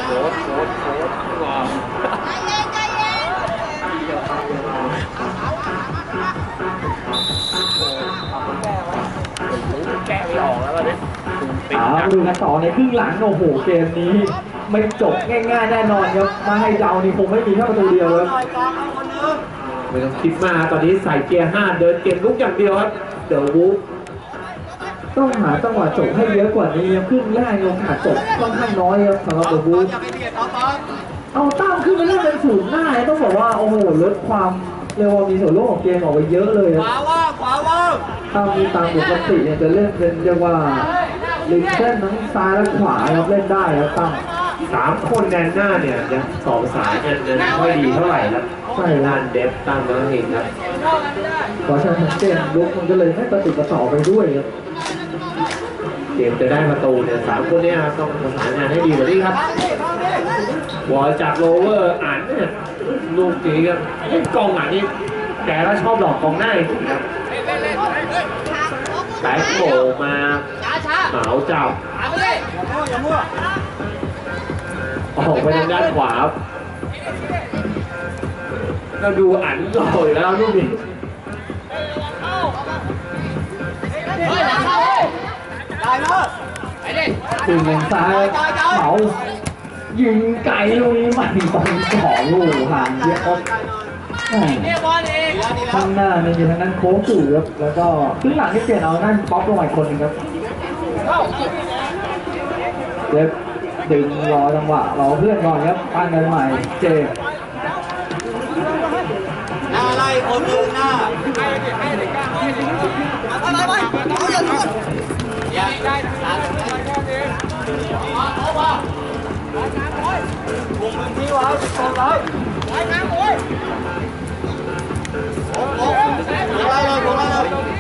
โค้ดว้าวแกะไม่ออกแล้วตอนนี้ดูกันต่อในครึ่งหลังโอ้โหเกมนี้ไม่จบง่ายๆแน่นอนครับมาให้เรานี่คงไม่มีแค่ประตูเดียวครับไม่ต้องคิดมากตอนนี้ใส่เกียร์5เดินเกมลุกอย่างเดียวครับเดี๋ยววูฟต้องหาจังหวะจบให้เยอะกว่านี้ครึ่งแรกโอกาสจบค่อนข้างน้อยครับสำหรับเดอะบูฟเอาตั้งขึ้นไปเล่นเป็นศูนย์หน้าต้องบอกว่าโอ้โหลดความเร็วมีส่วนร่วมของเกมออกไปเยอะเลยขวาว่างถ้ามีตามปกติเนี่ยจะเล่นเป็นเรียกว่าลิงเส้นทั้งซ้ายและขวาครับเล่นได้ครับตั้ง 3 คนแดนหน้าเนี่ยยัง2 สายเนี่ยไม่ค่อยดีเท่าไหร่ครับใช่ด้านเดฟตั้งน้องเองครับเพราะฉะนั้นเกมลุกมันก็เลยไม่ประติดประต่อไปด้วยครับเกมจะได้ประตูเนี่ย3 คนเนี่ยต้องประสานงานให้ดีกว่านี้ครับบอลจากโรเวอร์อ่านเนี่ยลูกนี้ครับกองหลังนี่แกก็ชอบหลอกกองหน้าจริงครับแบ็คโบมาเหมาจับออกไปทางด้านขวาเราดูอันหล่อยแล้วลูกนี้ถึงเลนซ้ายเหมายิงไกลลูกนี้ไม่ตรง2 ลูกห่างเยอะครับข้างหน้าเนี่ยอยู่ทางนั้นโค้งสู่ครับแล้วก็ขึ้นหลังที่เปลี่ยนเอานั่นป๊อปลงมาอีกคนนึงครับเดฟดึงรอจังหวะรอเพื่อนก่อนครับปั้นกันใหม่เจหน้าไล่คนนึงหน้าอะไรไปเอาอย่าทุบอย่าได้วงพื้นที่ไว้ตรงแล้วไว้น้ำโอ้ยโอ้อะไรเลยโอ้อะไรเลย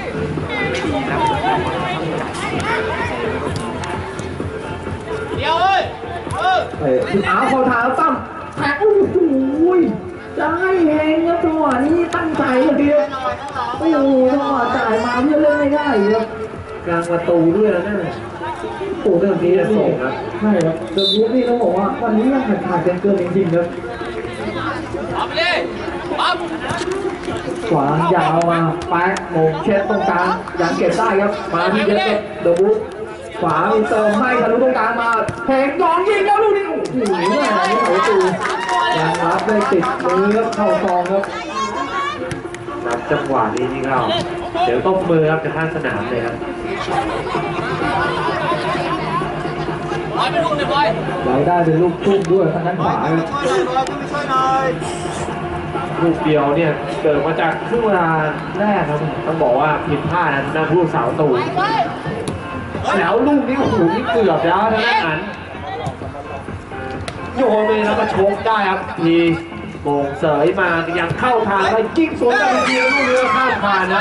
เดี๋ยวเอ้ยคุณอาเขาทาแล้วตั้มแทงโอ้โหจะให้แหงครับจังหวะนี้ตั้งใจเลยทีเดียวโอ้โหจังหวะจ่ายมาเพื่อเล่นไม่ได้ครับกลางประตูด้วยนะนั่นโอ้เรื่องนี้จะส่งครับใช่ครับเดอะบูฟนี่ต้องบอกว่าวันนี้ยังขาดเกินจริงๆครับปั๊บเลยปั๊บขวายาวมาแป๊กมงเช็ดตรงกลางยังเก็บได้ครับมาที่เยอะเดอะบูฟขวามีเติมให้ทะลุตรงกลางมาแทงยองยิงแล้วลูกนี้โอ้โหแม่ไม่เข้าตูยังรับได้ติดมือเข้าซองครับรับจังหวะนี้นี่เราเดี๋ยวต้องมือครับจะข้างสนามเลยครับเราได้เป็นลูกทุ่มด้วยทางด้านขวาลูกเดียวเนี่ยเกิดมาจากครึ่งเวลาแรกครับต้องบอกว่าผิดพลาดนะผู้สาวตูแล้วลูกนี้โอ้โหนี่เกือบแล้วทางด้านอันโยนไปแล้วก็ชกได้ครับทีโมงเสยมายังเข้าทางไปกิ้งสวนกันทีลูกเรือข้ามผ่านนะ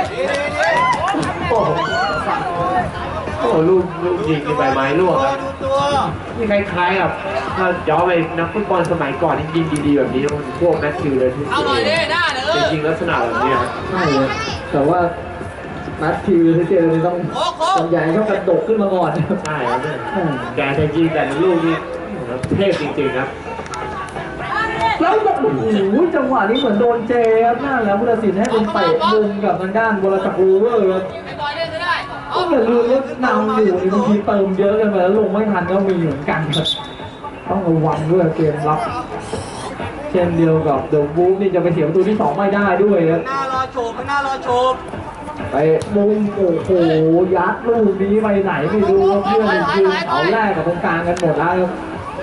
โอ้ลูกยิงในใบไม้ล่วงครับนี่คล้ายๆกับถ้าย้อนไปนักฟุตบอลสมัยก่อนที่ยิงดีๆแบบนี้มันพวกแมทธิวเลยที่จริงๆลักษณะแบบนี้ครับใช่แต่ว่าแมทธิวที่เจอนี่ต้องใหญ่ต้องกระโดดขึ้นมาก่อนใช่ครับแกจะยิงแต่ลูกนี่เทพจริงๆครับแล้วโอ้โหจังหวะนี้เหมือนโดนเจครับนั่นแล้วผู้ตัดสินให้เป็นเตะมุมกับทางด้านบอลจากโอเวอร์ครับก็อย่าลืมว่านำอยู่ในบางทีเติมเยอะกันไปแล้วลงไม่ทันก็มีเหมือนกันครับต้องระวังด้วยเกมรับเช่นเดียวกับเดอะบูฟนี่จะไปเสียประตูที่2ไม่ได้ด้วยครับหน้ารอโฉบหน้ารอโฉบไปมุมโอ้โหยัดลูกนี้ไปไหนไม่รู้เพื่อนคือเอาแรกกับตรงกลางกันหมดแล้วครับ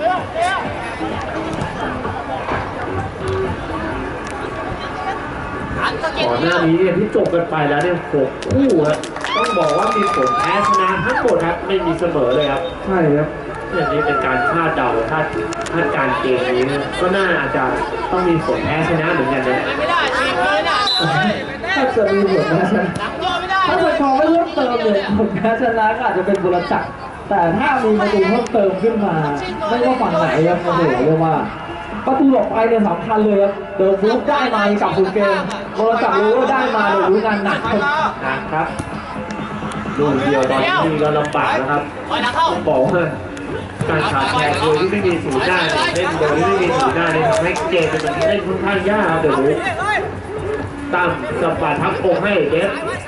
ก่อนหน้านี้เนี่ยที่จบกันไปแล้วเนี่ย6 คู่ครับต้องบอกว่ามีผลแพ้ชนะทั้งหมดครับไม่มีเสมอเลยครับใช่ครับอย่างนี้เป็นการคาดเดาคาดการเกมนี้ก็น่าอาจจะต้องมีผลแพ้ชนะเหมือนกันนะไม่ได้ทีมเลยนะถ้าจะมีผลแพ้ชนะถ้าเป็นพอไม่เพิ่มเติมเลยผลแพ้ชนะก็อาจจะเป็นบุรจักรแต่ถ้ามีประตูเพิ่มเติมขึ้นมาไม่ว่าฝั่งไหนครับโอ้โหเรียกว่าประตูหลบไปเนี่ยสำคัญเลยครับเดอะบูฟได้มากับฟูเกมบอลจับรู้ว่าได้มาเดอะบูฟงานหนักครับลูกเดียวตอนนี้ก็ลำบากนะครับบอกว่าการขาดแคลนโดยที่ไม่มีศูนย์หน้าเล่นโดยที่ไม่มีศูนย์หน้าเนี่ยทำให้เกมเป็นแบบที่เล่นค่อนข้างยากเดี๋ยวรู้ตามสปาทักองให้เดฟ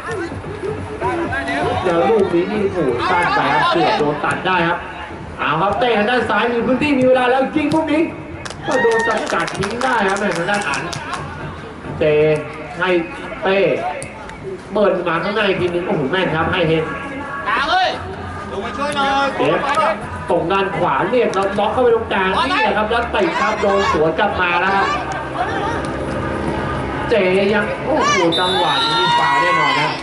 เดี๋ยวลูกนี้นี่ถูกต้านไปครับเกือบโดนตัดได้ครับเอาครับเตะทางด้านซ้ายมีพื้นที่มีเวลาแล้วยิงพวกนี้ก็โดนสกัดทิ้งได้ครับในทางด้านอันเจให้เป้เปิดมาข้างในทีนึงโอ้โหแม่นครับให้เห็นกลางเลยลงมาช่วยหน่อยเดฟตรงด้านขวาเรียกแล้วล็อกเข้าไปตรงกลางนี่แหละครับแล้วเตะครับโดนสวนกลับมาแล้วครับเจยังโอ้โหจังหวะนี้ฟาวแน่นอนนะ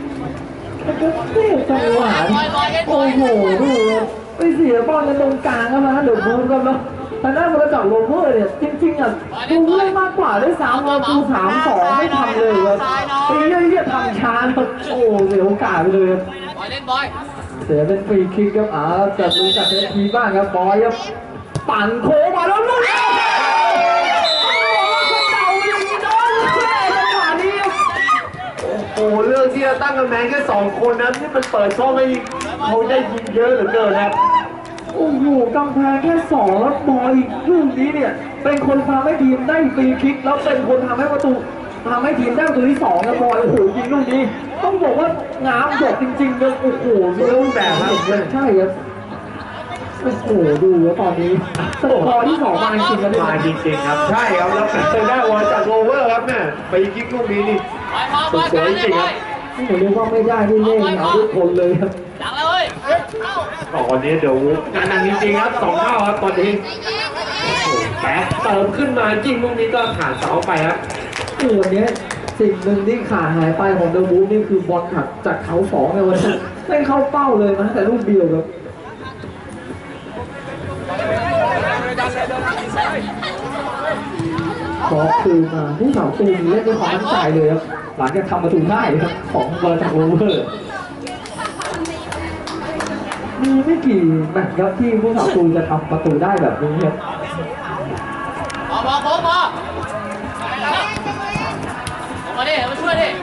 จังหวะโอ้โหดูไปเสียบอลกันตรงกลางครับนะเดี๋ยวบูมครับแล้วทางด้านบอลจากโรเวอร์เนี่ยจริงๆอ่ะดูเล่นมากกว่าด้วยซ้ำเราดู3-2ไม่ทำเลยครับไปเรื่อยๆทำช้าครับโอ้เสียโอกาสไปเลยครับบอยเล่นบอยเสียเป็นฟรีคิกครับจัดดูจากเททีบ้างครับบอยครับปั่นโค้งมาแล้วลูกนี้โอ้โหเรื่องที่จะตั้งกำแพงแค่2 คนนั้นนี่มันเปิดช่องให้เขาได้ยิงเยอะเหลือเกินครับโอ้โหกำแพงแค่2แล้วบอยลูกนี้เนี่ยเป็นคนทำให้ทีมได้ฟรีคิกแล้วเป็นคนทำให้ประตูทำให้ทีมได้ประตูที่2นะบอยโอ้โหยิงลูกนี้ต้องบอกว่างามหยดจริงๆเลยโอ้โหรูปแบบครับใช่ครับโอ้โหดูว่าตอนนี้สกอร์ที่2มาจริงๆแล้วมาจริงๆครับใช่ครับแล้วเป็นได้วอลจากโรเวอร์ครับเนี่ยไปยิงลูกนี้นี่บอยพอบอยกลางเลยบอยผมเรียกว่าไม่ได้ที่เล่นเอาทุกคนเลยครับดังเลยตอนนี้เดี๋ยวงานหนักจริงๆครับ2 เข้าครับตอนนี้แป๊บเติมขึ้นมายิงลูกนี้ก็ผ่านเสาไปครับวันนี้สิ่งหนึ่งที่ขาดหายไปของเดอะบูฟนี่คือบอลขัดจากเขา2ในวันนี้ไม่เข้าเป้าเลยนะแต่ลูกเดียวครับขอคืนมาผู้สาวตูนเล่นด้วยความมั่นใจเลยครับหลังจากทำประตูได้ครับของบอลจากโรเวอร์มีไม่กี่แมตช์ครับที่ผู้สาวตูนจะทำประตูได้แบบนี้ครับพอโค้งพอมาดิมาช่วยดิ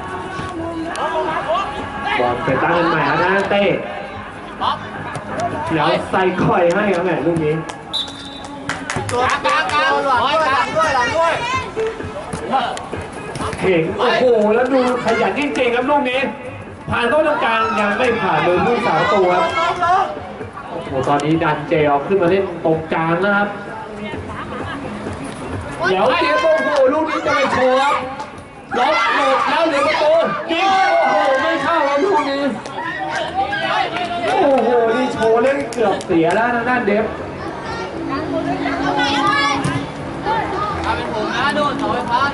บอลไปตั้งกันใหม่แล้วนะเต้ป๊อปแล้วใส่ข่อยให้ครับแม่ลูกนี้กลางบอยกลางด้วยหลังด้วยเข่งโอ้โหแล้วดูขยันจริงๆครับลูกนี้ผ่านเข้าตรงกลางยังไม่ผ่านเลยผู้สาวตัวครับโอ้โหตอนนี้ดันเจลขึ้นมาเล่นตรงกลางนะครับเดี๋ยวเจมโอ้โหลูกนี้จะไปโชว์ครับล็อกโหลดแล้วเหลือประตูยิงโอ้โหไม่เข้าครับลูกนี้โอ้โหนี่โชว์เล่นเกือบเสียแล้วทางด้านเดฟถ้าเป็นผมนะโดนเสาไฟฟ้า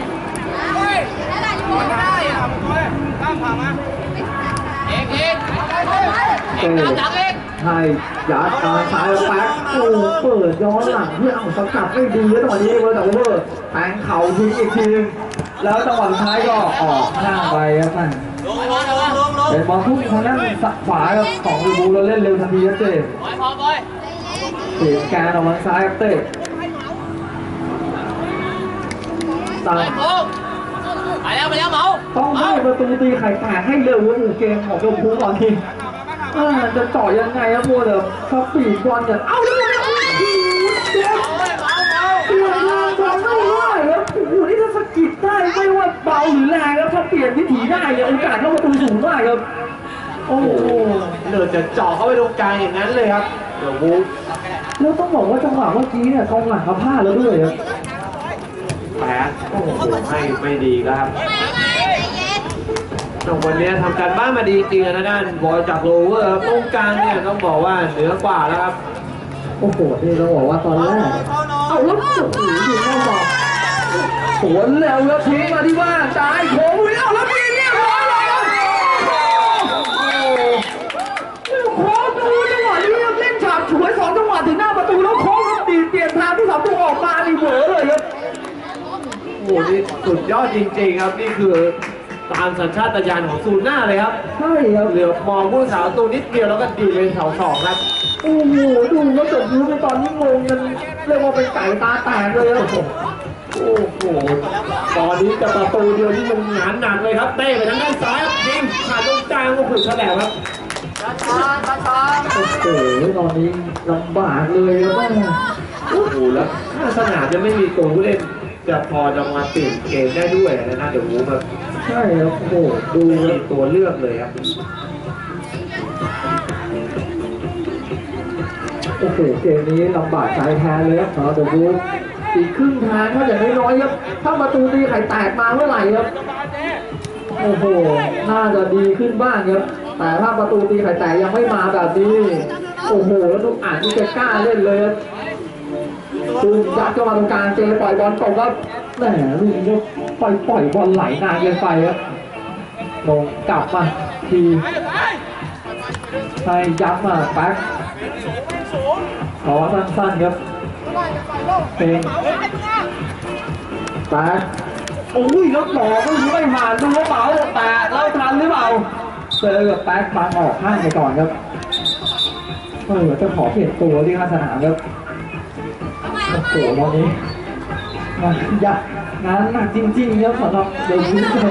เอกตามหลังเอกใช่ยัดซ้ายแป๊กโอ้เปิดย้อนหลังเพื่อเอาสกัดไม่ดีแล้วจังหวะนี้เวอร์แต่เวอร์แทงเข่าทิ้งอีกทีนึงแล้วจังหวะสุดท้ายก็ออกข้างไปครับท่านลงลงเป็นบอลพุ่งทางด้านขวาครับของลูบูเราเล่นเร็วทันทีครับเต้บอยพอบอยเตะแกนออกมาซ้ายครับเต้บอยโค้งไปแล้วเหมาต้องให้ประตูตีไข่แตกให้เร็วว่าอูเกมของลูบูตอนนี้จะต่อยังไงครับพวกเดิมเขาปีกบอลกันเอาเลยนะเดี๋ยวเปลี่ยนทางบอลไม่ได้ครับโอ้โหนี่ถ้าสกิดได้ไม่ว่าเบาหรือแรงแล้วถ้าเปลี่ยนวิถีได้เนี่ยโอกาสเข้าประตูสูงมากครับโอ้โหเหลือจะเจาะเข้าไปตรงกลางอย่างนั้นเลยครับเดี๋ยววูฟแล้วต้องบอกว่าจังหวะเมื่อกี้เนี่ยกองหลังเขาพลาดแล้วด้วยครับแพ้โอ้โหให้ไม่ดีครับแต่วันนี้ทำการบ้านมาดีจริงนะด้านบอยจากโรเวอร์ตรงกลางเนี่ยต้องบอกว่าเหนือกว่าแล้วครับโอ้โหนี่ต้องบอกว่าตอนแรกเอาแล้วโอ้โหถึงต้องบอกสวนแล้วแล้วทิ้งมาที่บ้านจ่ายโค้งเอาแล้วมีเรียบร้อยเลยครับโค้งดูจังหวะนี้เล่นฉาบฉวย2 จังหวะถึงหน้าประตูแล้วโค้งดีเปลี่ยนทางที่2 ตัวออกมานี่เหวอเลยครับโอ้โหนี่สุดยอดจริงๆครับนี่คือตามสัญชาตญาณของซูน่าเลยครับใช่ครับเหลือมองผู้สาวตัวนิดเดียวแล้วก็ดีเป็นเสาสองครับโอ้โหดูแล้วจบพื้นในตอนนี้งงกันเรียกว่าเป็นไก่ตาแตกเลยครับโอ้โหตอนนี้จะประตูเดียวที่มันงานหนักเลยครับเต้ไปทางด้านซ้ายครับยิงผ่านตรงกลางก็ผุดแฉลบครับโอ้โหตอนนี้ลำบากเลยครับแม่โอ้โหแล้วถ้าสนามจะไม่มีตัวผู้เล่นจะพอจะมาเปลี่ยนเกมได้ด้วยนะเดี๋ยววูแบบใช่ครับโอ้โหดูดูครับตัวเลือกเลยครับโอ้โหเกมนี้ลำบากใจแทนเลยครับสำหรับเดอะบูฟอีกครึ่งทางถ้าอย่างน้อยๆครับถ้าประตูตีไข่แตกมาเมื่อไหร่ครับโอ้โหน่าจะดีขึ้นบ้างครับแต่ถ้าประตูตีไข่แตกยังไม่มาแบบนี้โอ้โหแล้วดูอ่านนี่จะกล้าเล่นเลยครับตูมยัดเข้ามาตรงกลางเจปล่อยบอลตกครับแหมลูกนี้ก็ปล่อยบอลไหลนานเกินไปครับลงกลับมาทีให้ยับมาแป๊กขอสั้นๆครับเป็นแป๊กโอ้ยแล้วหล่อไม่รู้ไม่มาดูว่าเปล่าแต่เราทันหรือเปล่าเจอกับแป๊กบางออกข้างไปก่อนครับจะขอเปลี่ยนตัวที่ข้างสนามครับโอ้โหวันนี้งานยากงานหนักจริงๆครับสำหรับเด็กนี้ครับ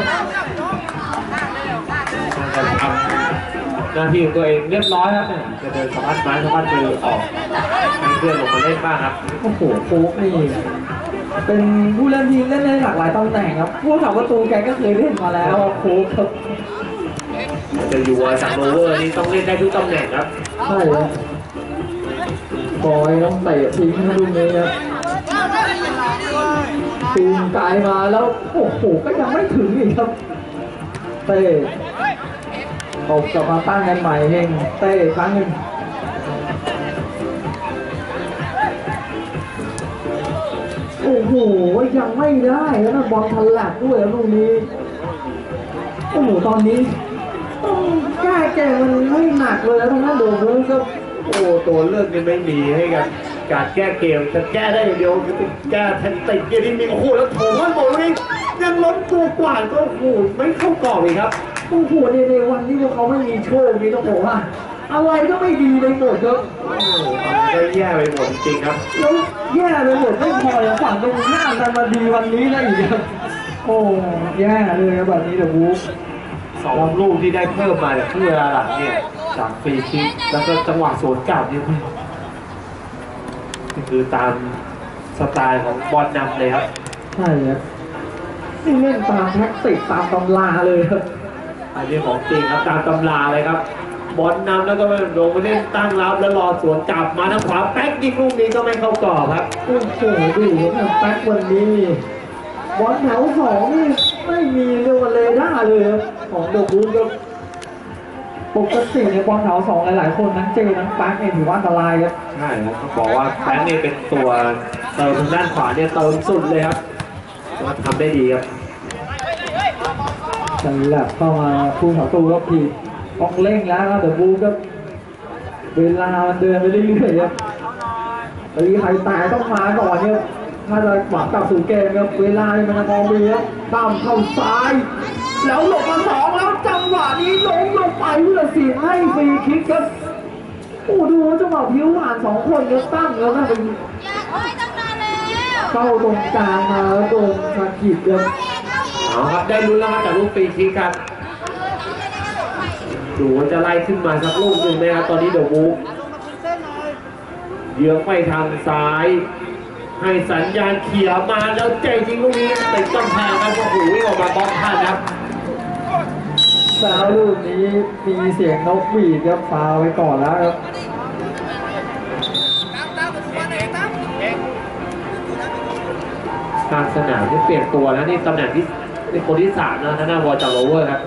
ทำหน้าที่ของตัวเองเรียบร้อยครับจะเดินสะพัดไม้สะพัดมือออกให้เพื่อนลงมาเล่นบ้างครับโอ้โหโค้กนี่เป็นผู้เล่นทีมเล่นได้หลากหลายตำแหน่งครับผู้ทำประตูแกก็เคยเล่นมาแล้วโค้กครับจะอยู่จากโรเวอร์นี่ต้องเล่นได้ทุกตำแหน่งครับใช่ครับบอยต้องเตะทิ้งให้ลูกนี้ครับตูมไกลมาแล้วโอ้โหก็ยังไม่ถึงอีกครับเต้ตบกลับมาตั้งกันใหม่เองเต้ครั้งหนึ่งโอ้โหยังไม่ได้แล้วนะบอลทันหลักด้วยลูกนี้โอ้โหตอนนี้ต้องแก้เกมมันไม่หนักเลยแล้วทั้งนั้นโดนเลยครับโอ้ตัวเลือกนี่ไม่มีให้กับการแก้เกมจะแก้ได้อย่างเดียวคือแก้แทคติกเกมนี้มีโอ้โหแล้วโถมันหมดเลยยังล้นตัวกว่าก็โอ้โหไม่เข้ากรอบอีกครับโอ้โหในวันที่พวกเขาไม่มีโชคนี่ต้องบอกว่าอะไรก็ไม่ดีไปหมดครับโอ้โหก็แย่ไปหมดจริงๆครับแล้วแย่ไปหมดไม่พออย่างฝั่งตรงข้ามกันมาดีวันนี้นะอีกครับโอ้แย่เลยครับแบบนี้เดอะวูฟสองลูกที่ได้เพิ่มมาจากครึ่งเวลาหลังเนี่ยจากฟรีคิกแล้วก็จังหวะสวนกลับนี่คือตามสไตล์ของบอลนำเลยครับใช่ครับนี่เล่นตามแท็กติกตามตำราเลยครับอันนี้ของจริงครับตามตำราเลยครับบอลนำแล้วก็ลงไปเล่นตั้งรับแล้วรอสวนกลับมาทางขวาแป๊กยิงลูกนี้ก็ไม่เข้ากรอบครับโอ้โหดูครับแป๊กวันนี้บอลแถวสองนี่ไม่มีเรียกว่าเลยด้าเลยครับของเดอะวูฟครับปกติในบอลแถวสองหลายๆคนนั้นเจนั้นแป๊กเนี่ยถือว่าอันตรายครับใช่ครับต้องบอกว่าแป๊กนี่เป็นตัวเติมทางด้านขวาเนี่ยเติมสุดเลยครับว่าทำได้ดีครับจังแหละเข้ามาคู่ต่อสู้ครับทีต้องเร่งแล้วครับเดอะบูก็เวลามันเดินไปเรื่อยๆครับตีไข่แตกต้องมาก่อนเนี่ยถ้าจะหวังกลับสู่เกมครับเวลามันจะมองดีครับตามเข้าซ้าย แล้วหลบมาสองแล้วจังหวะนี้ล้มลงไปเพื่อสิให้ฟรีคิกครับโอ้ดูจังหวะผิวหวานสองคนเนี่ยตั้งแล้วนะเป็นเข้าตรงกลางมาแล้วโดนสะกิดครับเอาครับได้ลุ้นแล้วครับจากลูกฟรีคิกครับดูว่าจะไล่ขึ้นมาสักลูกหนึ่งไหมครับตอนนี้เดอะวูฟเยื้องไปทางซ้าย ให้สัญญาณเขียวมาแล้วเจ๋งจริงลูกนี้ติดกำแพงครับโอ้โหวิ่งออกมาบล็อกทันครับแล้วลูกนี้มีเสียงนกหวีดครับฟาวไปก่อนแล้วครับทางสนามที่เปลี่ยนตัวแล้วนี่ตำแหน่งที่เป็นคนที่3นะทางหน้าวอลจากโรเวอร์ครับ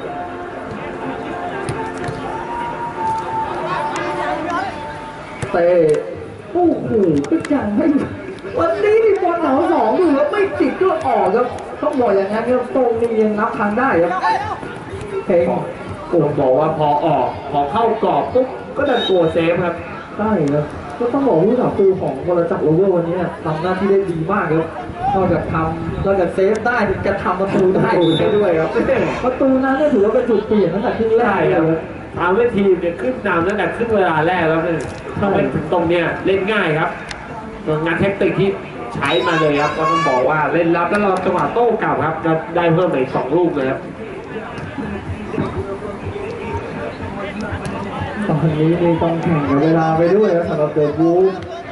เตะโอ้โหก็ยังไม่วันนี้ที่บอลหนาวสองอยู่แล้วไม่จิกก็ออกครับต้องบอกอย่างนั้นครับตรงนี้ยังนับทางได้ครับเพลงผมบอกว่าพอออกพอเข้ากรอบปุ๊บก็ดันโกเซฟครับได้ครับก็ต้องบอกผู้สาประตูของบอลจักรโรเวอร์วันนี้ทำหน้าที่ได้ดีมากครับนอกจากเซฟได้จะทำประตูได้ด้วยครับประตูนั้นก็ถือว่าเป็นจุดเปลี่ยนตั้งแต่ครึ่งแรได้กครับเลยทำให้ทีมเนี่ยขึ้นนำตั้งแต่ครึ่งเวลาแรกแล้วเนี่ยถ้าเป็นถึงตรงเนี้ยเล่นง่ายครับงานเทคนิคที่ใช้มาเลยครับก็ต้องบอกว่าเล่นรับแล้วเราจังหวะโต้กลับครับจะได้เพิ่มไปอีก2 ลูกเลยครับต้องวันนี้นี่ต้องแข่งกับเวลาไปด้วยครับสำหรับเดอะบู๊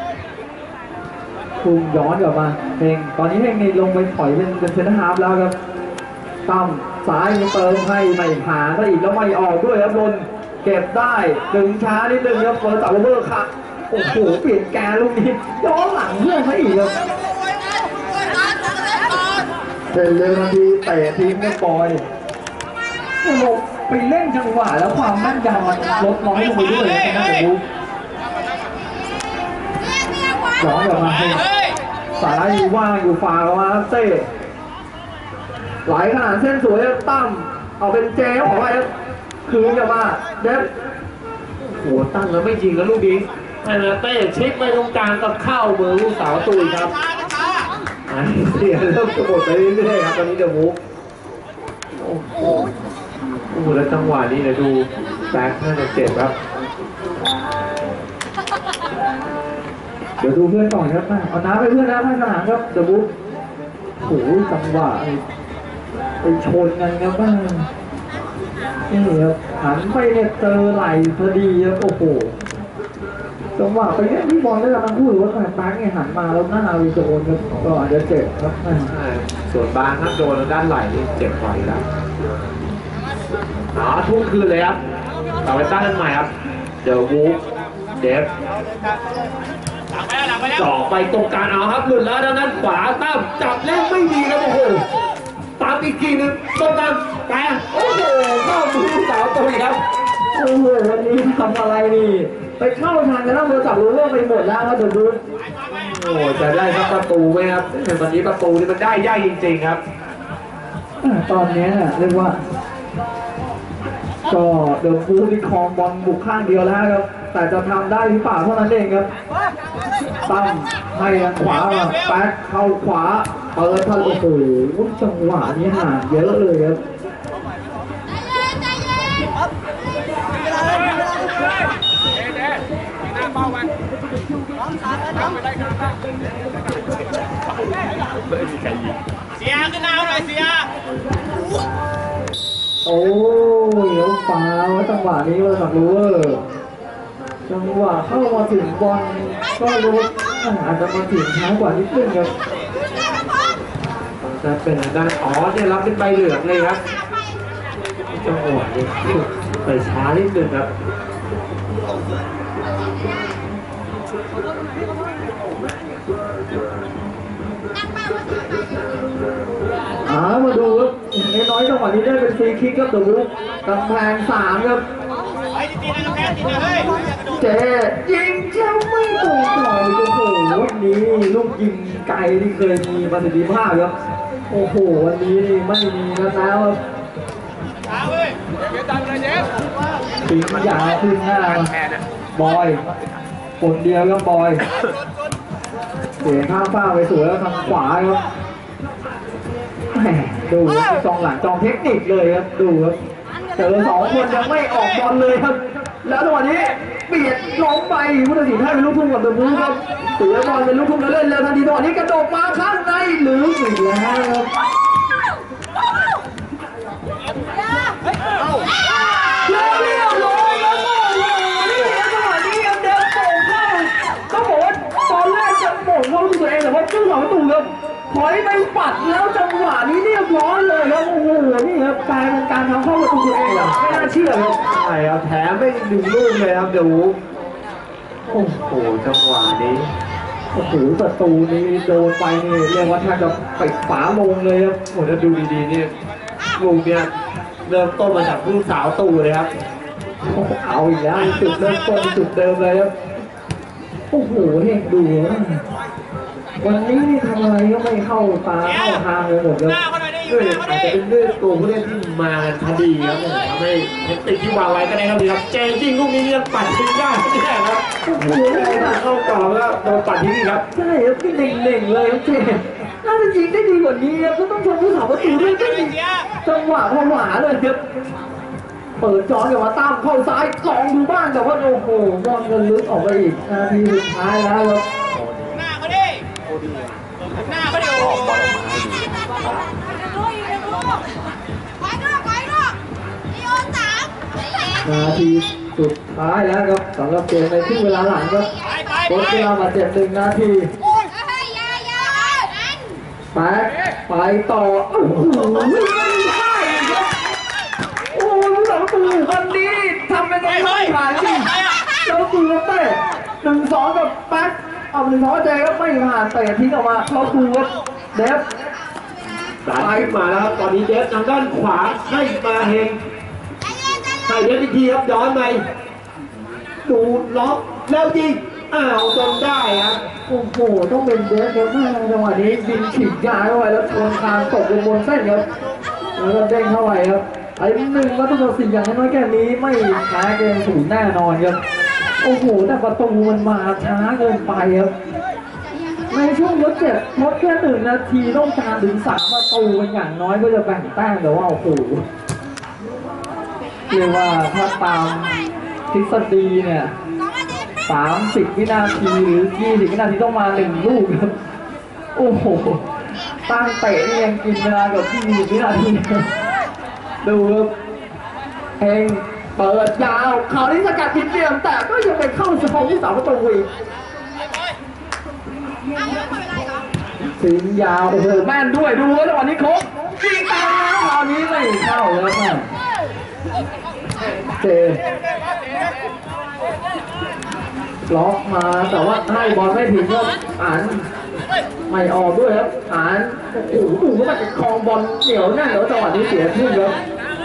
ทุ่มย้อนกลับมาเองตอนนี้เองนี่ลงไปถอยเป็นเซนเตอร์ฮาล์ฟแล้วครับตั้มซ้ายเติมให้ไม่ผ่านก็อีกแล้วไม่ออกด้วยครับบนเก็บได้ดึงช้านิดนึงครับเปิดตัดเบอร์ค่ะโอ้โหเปลี่ยนแกนลูกนี้ย้อนหลังเพื่อนเขาอีกครับเดินเร็วนาทีเตะทิ้งไม่ปล่อยลงไปเล่นจังหวะแล้วความแม่นยำมันลดน้อยลงไปด้วยนะเดี๋ยวดูย้อนกลับมาให้สายว่างอยู่ฝ่ามาเต้ไหลขนาดเส้นสวยตั้มเอาเป็นเจลขอไปคืนกลับมาเด็บโอ้ตั้งแล้วไม่ยิงแล้วลูกนี้แต่เต้ชิปไปตรงกลางกับเข้ามือลูกสาวตุยครับเสียเริ่มจะหมดไปเรื่อยๆครับตอนนี้เดอะมูฟโอ้โหแล้วจังหวะนี้เนี่ยดูแบ็คน่าจะเจ็บครับเดี๋ยวดูเพื่อนก่อนครับเอาน้ำไปเพื่อนนะท่านสนามครับเดอะบุ๊กโอ้โหจังหวะไปชนกันครับบ้างนี่ครับหันไปเนี่ยเจอไหลพอดีครับโอ้โหจังหวะไปเนี่ยที่บอลได้กำลังพูดว่าแบ็คเนี่ยหันมาแล้วหน้าวิโจนครับก็อาจจะเจ็บครับส่วนบางครับโดนด้านไหล่นี่เจ็บบ่อยแล้วทุ่มคืนเลยครับต่อไปตั้งกันใหม่ครับเดอะมูฟเดฟจ่อไปตรงกลางเอาครับหลุดแล้วด้านนั้นขวาตั้มจับเล่นไม่ดีครับโอ้โหตามอีกทีนึงตรงกลางแปะโอ้โหเข้ามือสาวตัวครับโอ้โหวันนี้ทำอะไรนี่ไปเข้าทางกันแล้วเราจับรู้เรื่องไปหมดแล้วครับเดี๋ยวดูโอ้จะได้ครับประตูไหมครับแต่ตอนนี้ประตูนี่มันได้ยากจริงๆครับตอนนี้เรียกว่าก็เดอะฟูที่ครองบอลบุกข้างเดียวแล้วครับแต่จะทำได้หรือเปล่าเท่านั้นเองครับตั้มให้ทางขวาแป๊กเข้าขวาเปิดทะลุโอ้โหจังหวะนี้ห่างเยอะเลยครับเสียขึ้นเอาหน่อยเสียโอ้ยแล้วฟ้าจังหวะนี้เราสักรู้จังหวะเข้ามาถึงบอลก็รู้อาจจะมาถึงช้ากว่านิดนึงครับจะเป็นด้านเนี่ยรับเป็นใบเหลืองเลยครับจังหวะนี้ไปช้านิดนึงครับมาดูครับน้อยจังหวะนี้ได้เป็นฟรีคิกครับเดอะบุ๊กกำแพง3ครับไอ้ตีนะกระแพงตีนะเฮ้ยเจยิงเจ้าไม่ตรงต่อยโอ้โหวันนี้ลูกยิงไกลที่เคยมีประสิทธิภาพครับโอ้โหวันนี้นี่ไม่มีแล้วครับช้าเว้ยเดี๋ยวตามเลยเจ๊ปีกยาวขึ้นหน้าบอยคนเดียวครับบอยเสียข้ามฟ้าไปสวยแล้วทางขวาครับดูจองหลังจองเทคนิคเลยครับดูครับเจอ2 คนยังไม่ออกบอลเลยครับแล้วจังหวะนี้เบียดล้มไปผู้ตัดสินให้เป็นลูกทุ่งกับเดอะบู๊ครับเสียบอลเป็นลูกทุ่งแล้วเล่นเลยทันทีตอนนี้กระโดดมาข้างในหรืออีกแล้วครับเรียบร้อยแล้วนี่จังหวะนี้ยังเดินโป่งเข้าต้องบอกว่าตอนแรกจะโป่งเข้าตัวเองแต่ว่าเจ้า2 ประตูครับถอยไปปัดแล้วจังหวะนี้เรียบร้อยเลยครับโอ้โหนี่ครับกลายเป็นการทำเข้าประตูตัวเองแบบไม่น่าเชื่อครับใช่ครับแถมไม่ดึงลูกเลยครับเดอะวูฟโอ้โหจังหวะนี้โอ้โหประตูนี้โดนไปนี่เรียกว่าแทบจะปิดฝาลงเลยครับโอ้ถ้าดูดีๆนี่ลูกเนี่ยเริ่มต้นมาจากลูกสาวตู่เลยครับเอาอีกแล้วจุดเริ่มต้นจุดเดิมเลยครับโอ้โหเห็นดูวันนี้นี่ทำอะไรก็ไม่เข้าตาเข้าทางเลยหมดเลยหน้าเขาหน่อยดิอด้ยู่วยหน้าเขาอาจดิจะเป็นด้วยตัวผู้เล่นที่มากันพอดีครับทำให้เทคนิคที่วางไว้ก็ได้ครับดีครับเจจริงลูกนี้ยังปัดทิ้งได้ไม่ได้ครับโอ้โหเข้ากรอบแล้วโดนปัดทิ้งครับใช่ครับพี่เน่งๆเลยครับเจน่าจะยิงได้ดีกว่านี้ครับก็ต้องชมผู้สาวประตูด้วยก็ยิงจังหวะผวาเลยครับเปิดจอเดี๋ยวมาตั้มเข้าซ้ายลองดูบ้างแต่ว่าโอ้โหบอลมันลึกออกไปอีกนาทีสุดท้ายแล้วครับหน้าเขาดิหน้าเขาดิโอ้โหนาทีสุดท้ายแล้วครับสำหรับเกมในครึ่งเวลาหลังครับลดเวลาบาดเจ็บ1 นาทีแป๊กไปต่อโอ้โหไม่ได้ครับโอ้ยผู้สาวตูคนนี้ทำยังไงไม่ผ่านจริงแล้วตูเตะ1-2กับแป๊กเอา1-2เจก็ไม่ผ่านเตะทิ้งออกมาแล้วตูครับเดฟสายขึ้นมาแล้วครับตอนนี้เดฟทางด้านขวาให้มาเฮงให้เดฟอีกทีครับย้อนไปดูล็อกแล้วยิงอ้าวจนได้ครับโอ้โหต้องเป็นเดฟครับจังหวะนี้บินฉีกยาเข้าไปแล้วชนคางตกลงบนเส้นครับแล้วก็เด้งเข้าไปครับไอ้1-4อย่างน้อยแค่นี้ไม่แพ้เกม0แน่นอนครับโอ้โหแต่ประตูมันมาช้าเกินไปครับในช่วงทดเจ็บทดแค่1 นาทีต้องการถึง3 ประตูเป็นอย่างน้อยก็จะแบ่งแต้มแต่ว่าโอ้โหเรียกว่าถ้าตามทฤษฎีเนี่ย30 วินาทีหรือ20 วินาทีต้องมา1 ลูกครับโอ้โหตั้งเตะนี่ยังกินเวลากับ20 วินาทีดูครับเองเปิดยาวคราวนี้สกัดผิดเหลี่ยมแต่ก็ยังไปเข้าเฉพาะที่3 ประตูอีกสิงยาวโอ้โหแม่นด้วยดูแล้ววันนี้โค้งยิงตามแล้วคราวนี้ไม่เข้าแล้วครับเจล็อกมาแต่ว่าให้บอลไม่ถึงครับอ่านไม่ออกด้วยครับอ่านโอ้โหดูว่ามันจะคลองบอลเหนียวแน่นแล้วจังหวะนี้เสียขึ้นครับ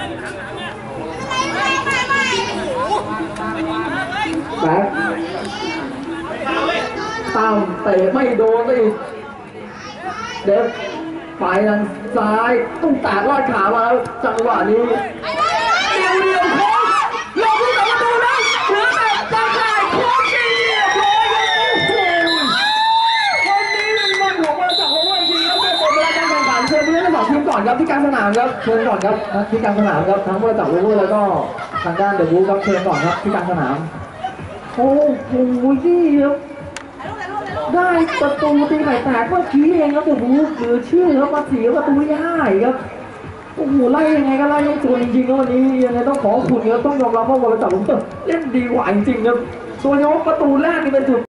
แบ็คตามเตะไม่โดนไปเด็กไปทางซ้ายตุ้งแตกลอดขามาแล้วจังหวะนี้เดียวโค้งลงที่ประตูแล้วเหลือแต่จะข่ายโค้งทีเรียบร้อยวันนี้เป็นวันของบริษัทของวันจริงแล้วเป็นหมดเวลาการแข่งขันเชิญเพื่อนทั้ง2 ทีมก่อนครับที่กลางสนามครับเชิญก่อนครับที่กลางสนามครับทั้งบริษัทโอเวอร์แล้วก็ทางด้านเดอะบู๊ครับเชิญก่อนครับที่กลางสนามโอ้โหยี่ครับได้ประตูตีไข่แตกเมื่อกี้เองครับเดอะบู๊หรือชื่อครับมาเสียประตูได้ครับโอ้โหไล่ยังไงก็ไล่ยังตัวจริงๆแล้ววันนี้ยังไงต้องขอบคุณครับต้องยอมรับว่าบริษัทผมเล่นดีกว่าจริงๆครับโดยเฉพาะประตูแรกนี่เป็นจุด